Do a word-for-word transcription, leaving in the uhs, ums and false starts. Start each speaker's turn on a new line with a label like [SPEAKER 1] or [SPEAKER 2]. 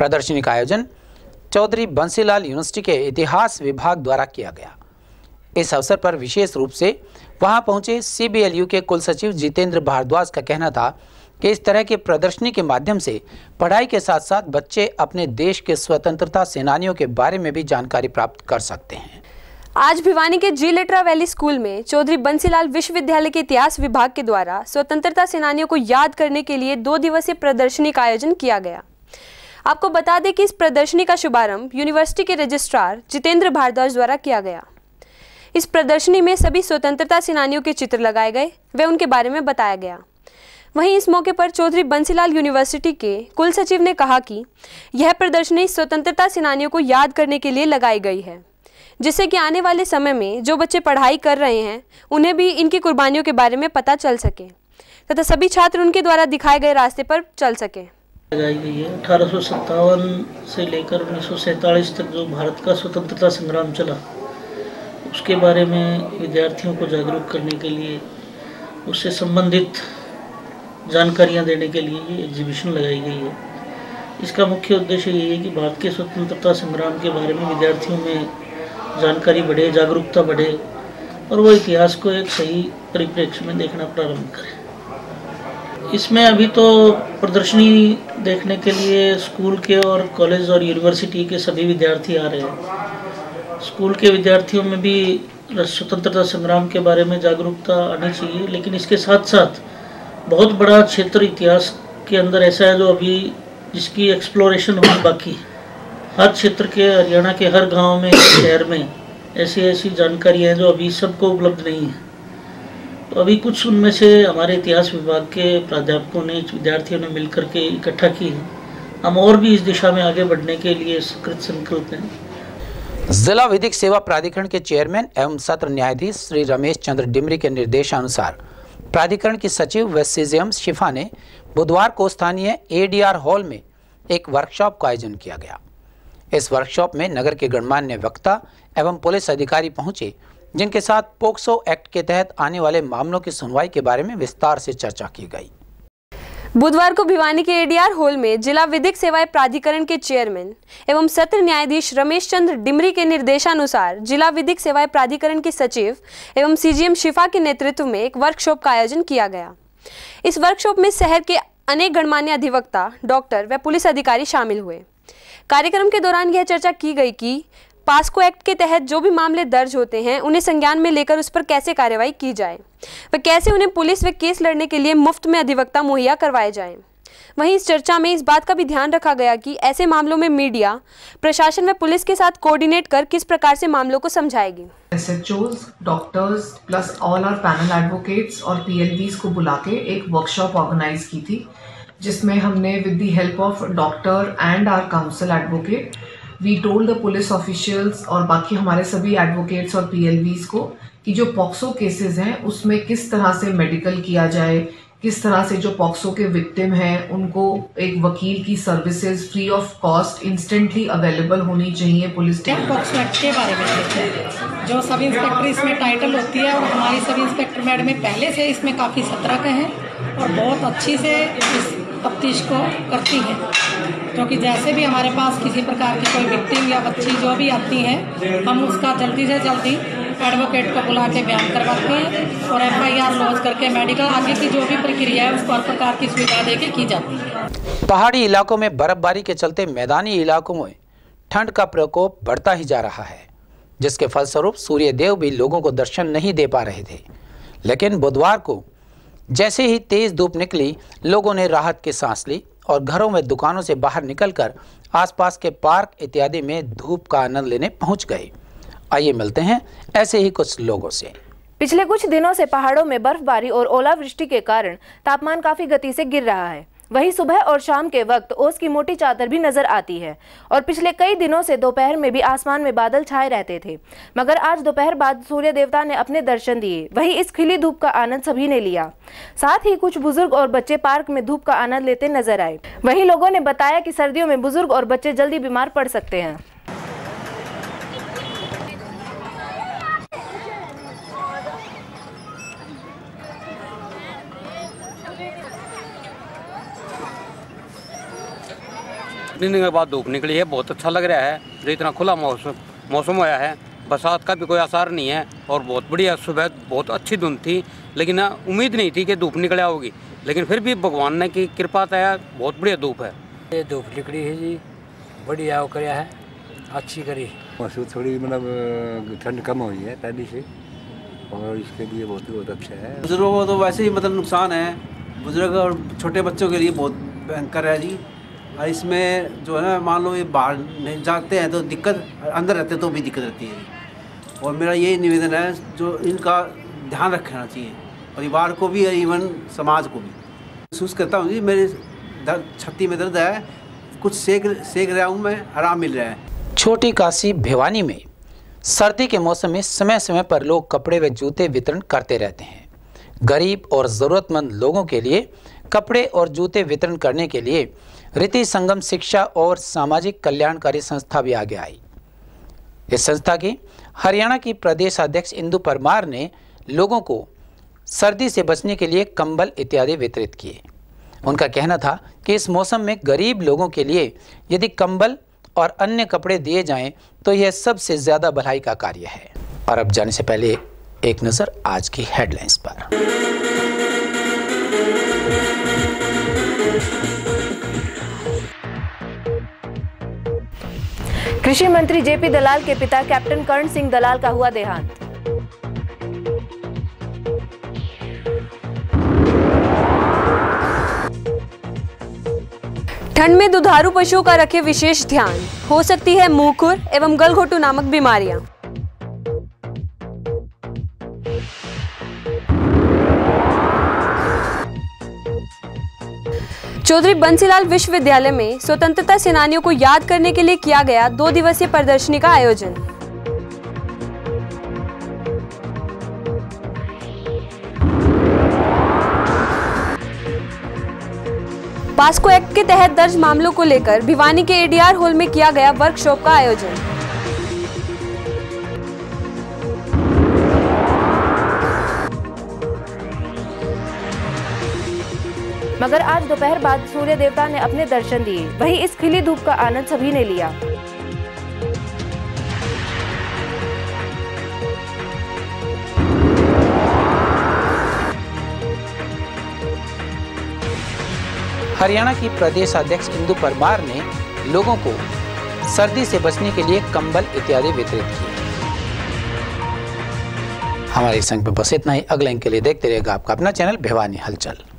[SPEAKER 1] प्रदर्शनी का आयोजन चौधरी बंसीलाल यूनिवर्सिटी के इतिहास विभाग द्वारा किया गया। इस अवसर पर विशेष रूप से वहां पहुंचे सी बी एल यू के कुल सचिव जितेंद्र भारद्वाज का कहना था कि इस तरह के प्रदर्शनी के माध्यम से पढ़ाई के साथ साथ बच्चे अपने देश के स्वतंत्रता सेनानियों के बारे में भी जानकारी प्राप्त कर सकते हैं।
[SPEAKER 2] आज भिवानी के जी लिटरा वैली स्कूल में चौधरी बंसीलाल विश्वविद्यालय के इतिहास विभाग के द्वारा स्वतंत्रता सेनानियों को याद करने के लिए दो दिवसीय प्रदर्शनी का आयोजन किया गया। आपको बता दें कि इस प्रदर्शनी का शुभारंभ यूनिवर्सिटी के रजिस्ट्रार जितेंद्र भारद्वाज द्वारा किया गया। इस प्रदर्शनी में सभी स्वतंत्रता सेनानियों के चित्र लगाए गए व उनके बारे में बताया गया। वहीं इस मौके पर चौधरी बंसीलाल यूनिवर्सिटी के कुल सचिव ने कहा कि यह प्रदर्शनी स्वतंत्रता सेनानियों को याद करने के लिए लगाई गई है, जिससे कि आने वाले समय में जो बच्चे पढ़ाई कर रहे हैं उन्हें भी इनकी कुर्बानियों के बारे में पता चल सके तथा सभी छात्र उनके द्वारा दिखाए गए रास्ते पर चल सके।
[SPEAKER 3] लगाई गई है। अठारह सौ सत्तावन से लेकर उन्नीस सौ सैंतालीस तक जो भारत का स्वतंत्रता संग्राम चला, उसके बारे में विद्यार्थियों को जागरूक करने के लिए, उससे संबंधित जानकारियां देने के लिए ये एग्जीबिशन लगाई गई है। इसका मुख्य उद्देश्य ये है कि भारत के स्वतंत्रता संग्राम के बारे में विद्यार्थियों में जानकारी बढ़े, जागरूकता बढ़े और वो इतिहास को एक सही परिप्रेक्ष्य में देखना प्रारंभ करें। इसमें अभी तो प्रदर्शनी देखने के लिए स्कूल के और कॉलेज और यूनिवर्सिटी के सभी विद्यार्थी आ रहे हैं। स्कूल के विद्यार्थियों में भी स्वतंत्रता संग्राम के बारे में जागरूकता आनी चाहिए, लेकिन इसके साथ साथ बहुत बड़ा क्षेत्र इतिहास के अंदर ऐसा है जो अभी जिसकी एक्सप्लोरेशन होनी बाकी है। हर क्षेत्र के, हरियाणा के हर गांव में, शहर में ऐसी ऐसी जानकारियाँ हैं जो अभी सबको उपलब्ध नहीं है। तो अभी कुछ उनमें से हमारे इतिहास विभाग के प्राध्यापकों ने, विद्यार्थियों ने मिलकर के इकट्ठा की है। हम और भी इस दिशा में आगे बढ़ने के लिए कृत संकल्प हैं।
[SPEAKER 1] जिला विधिक सेवा प्राधिकरण के चेयरमैन एवं सत्र न्यायाधीश श्री रमेश चंद्र डिमरी के निर्देशानुसार प्राधिकरण की सचिव व सीजीएम शिफा ने बुधवार को स्थानीय ए डी आर हॉल में एक वर्कशॉप का आयोजन किया गया। इस वर्कशॉप में नगर के गणमान्य वक्ता एवं पुलिस अधिकारी पहुंचे, जिनके साथ पोक्सो एक्ट के तहत आने वाले मामलों की सुनवाई के बारे में विस्तार से चर्चा की गई।
[SPEAKER 2] बुधवार को भिवानी के ए डी आर हॉल में जिला विधिक सेवाएं प्राधिकरण के चेयरमैन एवं सत्र न्यायाधीश रमेश चंद्र डिमरी के निर्देशानुसार जिला विधिक सेवाएं प्राधिकरण के सचिव एवं सीजीएम शिफा के नेतृत्व में एक वर्कशॉप का आयोजन किया गया। इस वर्कशॉप में शहर के अनेक गणमान्य अधिवक्ता, डॉक्टर व पुलिस अधिकारी शामिल हुए। कार्यक्रम के दौरान यह चर्चा की गई कि पास्को एक्ट के तहत जो भी मामले दर्ज होते हैं उन्हें संज्ञान में लेकर उस पर कैसे कार्रवाई की जाए व कैसे उन्हें पुलिस व केस लड़ने के लिए मुफ्त में अधिवक्ता मुहैया करवाए जाएं। वहीं इस चर्चा में इस बात का भी ध्यान रखा गया कि ऐसे मामलों में मीडिया, प्रशासन व पुलिस के साथ कोऑर्डिनेट कर किस प्रकार से मामलों को समझाएगी।
[SPEAKER 4] S H Os, doctors plus all our panel advocates और पी एल वीज़ को बुला के एक वर्कशॉप ऑर्गेनाइज की थी, जिसमें हमने with the help of doctor and our council advocate we told the police officials और बाकी हमारे सभी एडवोकेट्स और पी एल वीज़ को कि जो पॉक्सो केसेस हैं उसमें किस तरह से मेडिकल किया जाए, किस तरह से जो पॉक्सो के विक्टिम हैं उनको एक वकील की services free of cost instantly available होनी चाहिए पुलिस टीम।
[SPEAKER 5] पॉक्सो एक्ट के बारे में देखते जो सब इंस्पेक्टर इसमें टाइटल होती है और हमारी सब इंस्पेक्टर मैडम पहले से इसमें काफ़ी सतर्क हैं और बहुत अच्छी से इस तफ्तीश को करती है, क्योंकि जैसे भी हमारे पास किसी प्रकार की कोई विक्टिम या बच्ची जो भी आती है हम उसका जल्दी से जल्दी एडवोकेट को बुला के बयान करवाते हैं और एफ आई आर लॉन्च करके मेडिकल आगे की जो भी प्रक्रिया है उसको हर प्रकार की सुविधा देके की जाती है।
[SPEAKER 1] पहाड़ी इलाकों में बर्फबारी के चलते मैदानी इलाकों में ठंड का प्रकोप बढ़ता ही जा रहा है, जिसके फलस्वरूप सूर्य देव भी लोगों को दर्शन नहीं दे पा रहे थे। लेकिन बुधवार को जैसे ही तेज धूप निकली, लोगों ने राहत की सांस ली और घरों में दुकानों से बाहर निकलकर आसपास के पार्क इत्यादि में धूप का आनंद लेने पहुंच गए। आइए मिलते हैं ऐसे ही कुछ लोगों से।
[SPEAKER 6] पिछले कुछ दिनों से पहाड़ों में बर्फबारी और ओलावृष्टि के कारण तापमान काफी गति से गिर रहा है। वहीं सुबह और शाम के वक्त ओस की मोटी चादर भी नजर आती है और पिछले कई दिनों से दोपहर में भी आसमान में बादल छाए रहते थे, मगर आज दोपहर बाद सूर्य देवता ने अपने दर्शन दिए। वहीं इस खिली धूप का आनंद सभी ने लिया। साथ ही कुछ बुजुर्ग और बच्चे पार्क में धूप का आनंद लेते नजर आए। वहीं लोगों ने बताया कि सर्दियों में बुजुर्ग और बच्चे जल्दी बीमार पड़ सकते हैं।
[SPEAKER 7] तीन दिन के बाद धूप निकली है, बहुत अच्छा लग रहा है। जो इतना खुला मौसम मौसम होया है, बरसात का भी कोई आसार नहीं है और बहुत बढ़िया। सुबह बहुत अच्छी धुंध थी, लेकिन उम्मीद नहीं थी कि धूप निकल आओगी, लेकिन फिर भी भगवान ने की कृपा है, बहुत बढ़िया धूप है।
[SPEAKER 8] ये धूप निकली है जी, बढ़िया कराया है, अच्छी करी।
[SPEAKER 9] मौसम थोड़ी मतलब ठंड कम हुई है पहले से, और इसके लिए बहुत ही बहुत अच्छा है।
[SPEAKER 10] बुजुर्गों को तो वैसे ही मतलब नुकसान है, बुजुर्ग और छोटे बच्चों के लिए बहुत भयंकर है जी। और इसमें जो है ना, मान लो ये बाहर नहीं जाते हैं तो दिक्कत, अंदर रहते तो भी दिक्कत रहती है। और मेरा यही निवेदन है, जो इनका ध्यान रखना चाहिए, परिवार को भी, इवन समाज को भी। महसूस करता हूँ जी, मेरे दर्द, छाती में दर्द है, कुछ सेक सेक रहा हूँ मैं, आराम मिल रहा है।
[SPEAKER 1] छोटी काशी भिवानी में सर्दी के मौसम में समय समय पर लोग कपड़े व जूते वितरण करते रहते हैं। गरीब और ज़रूरतमंद लोगों के लिए कपड़े और जूते वितरण करने के लिए रीति संगम शिक्षा और सामाजिक कल्याणकारी संस्था भी आगे आई। इस संस्था की हरियाणा की प्रदेश अध्यक्ष इंदु परमार ने लोगों को सर्दी से बचने के लिए कंबल इत्यादि वितरित किए। उनका कहना था कि इस मौसम में गरीब लोगों के लिए यदि कंबल और अन्य कपड़े दिए जाएं तो यह सबसे ज़्यादा भलाई का कार्य है। और अब जाने से पहले एक नज़र आज की हेडलाइंस पर।
[SPEAKER 6] कृषि मंत्री जेपी दलाल के पिता कैप्टन कर्ण सिंह दलाल का हुआ देहांत।
[SPEAKER 2] ठंड में दुधारू पशुओं का रखें विशेष ध्यान, हो सकती है मुंह खुर एवं गलघोटू नामक बीमारियां। चौधरी बंसीलाल विश्वविद्यालय में स्वतंत्रता सेनानियों को याद करने के लिए किया गया दो दिवसीय प्रदर्शनी का आयोजन। पास्को एक्ट के तहत दर्ज मामलों को लेकर भिवानी के एडीआर हॉल में किया गया वर्कशॉप का आयोजन।
[SPEAKER 6] मगर आज दोपहर बाद सूर्य देवता ने अपने दर्शन दिए, वहीं इस खिली धूप का आनंद सभी ने लिया।
[SPEAKER 1] हरियाणा की प्रदेश अध्यक्ष इंदु परमार ने लोगों को सर्दी से बचने के लिए कंबल इत्यादि वितरित किए। हमारे संग पे बस इतना ही। अगले अंक के लिए देखते रहेगा आपका अपना चैनल भिवानी हलचल।